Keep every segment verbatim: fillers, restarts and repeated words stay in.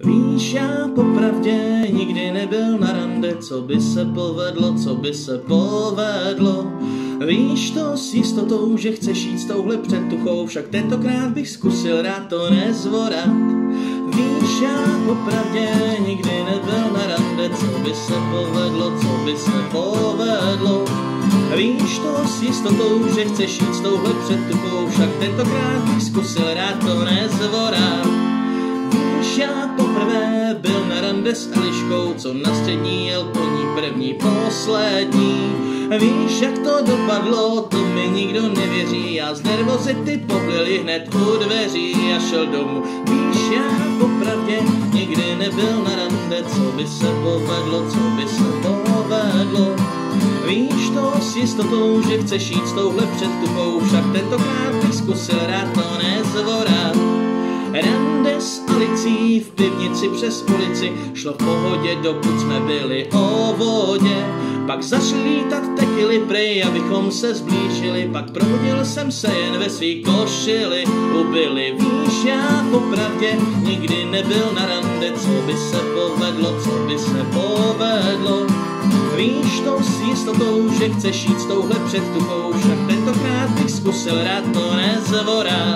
Víš, já popravdě nikdy nebyl na rande, co by se povedlo, co by se povedlo. Víš to s jistotou, že chceš jít s touhle předtuchou, však tentokrát bych zkusil rád to nezvorat. Víš, já popravdě nikdy nebyl na rande, co by se povedlo, co by se povedlo. Víš to s jistotou, že chceš jít s touhle předtuchou, však tentokrát bych zkusil rád to nezvorat. Víš, já poprvé byl na rande s Eliškou, co na střední jel po ní první, poslední. Víš, jak to dopadlo, to mi nikdo nevěří, já z nervozity poblil ji hned u dveří a šel domů. Víš, já popravdě nikdy nebyl na rande, co by se povedlo, co by se povedlo. Víš to s jistotou, že chceš jít s touhle předtuchou, však tentokrát bych zkusil rád to nezvorat. Rande s Alicí v pivnici přes ulici, šlo v pohodě, dokud jsme byli o vodě. Pak zašli lítat tekily prej, abychom se zblížili, pak probudil jsem se jen ve svý košili. Ubili, víš, já popravdě nikdy nebyl na rande, co by se povedlo, co by se povedlo. Víš to s jistotou, že chceš jít s touhle předtuchou, však tentokrát bych zkusil rád to nezvorat.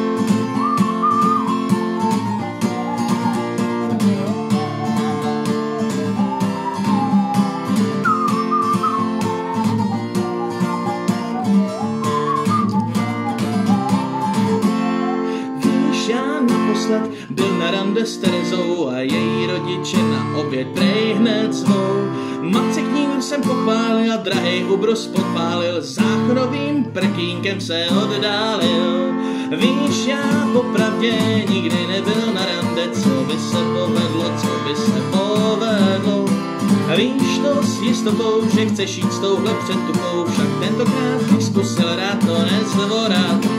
Naposled byl na rande s Terezou a její rodiče na oběd prej hned zvou. Matce k ním jsem pochválil a drahej ubrus podpálil, záchodovým prkínkem se oddálil. Víš, já popravdě nikdy nebyl na rande, co by se povedlo, co by se povedlo. Víš to s jistotou, že chceš jít s touhle předtuchou, však tentokrát bych zkusil rád to nezvorat.